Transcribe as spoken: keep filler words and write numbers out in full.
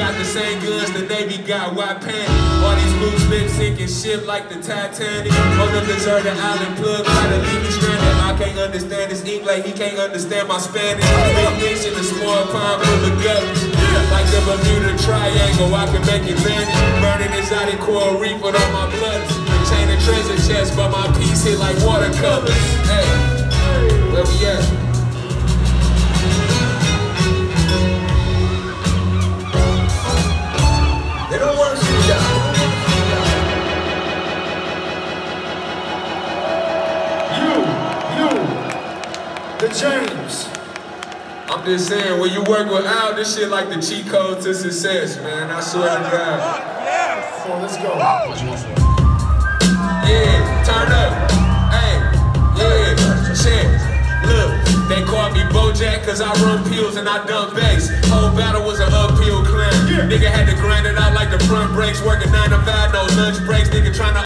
got the same guns the Navy got, why panic? All these loose lips sinking ship like the Titanic. On the deserted island plug, try to leave me stranded. I can't understand his ink like he can't understand my Spanish. Big fish in a small pond full of guts. Like the Bermuda Triangle, I can make it vanish. Burning exotic coral reef with all my bloods. Chain a treasure chest, but my piece hit like watercolors. Hey, where we at? They don't want to see you down. You, you, the James. I'm just saying, when you work with Al, this shit like the cheat code to success, man. I swear to God. Yes. Come on, let's go. Yeah, turn up. Hey, yeah, shit. Look, they call me Bojack cause I run pills and I dump bass. Whole battle was an uphill climb. Nigga had to grind it out like the front brakes, working nine to five, no lunch breaks. Nigga trying to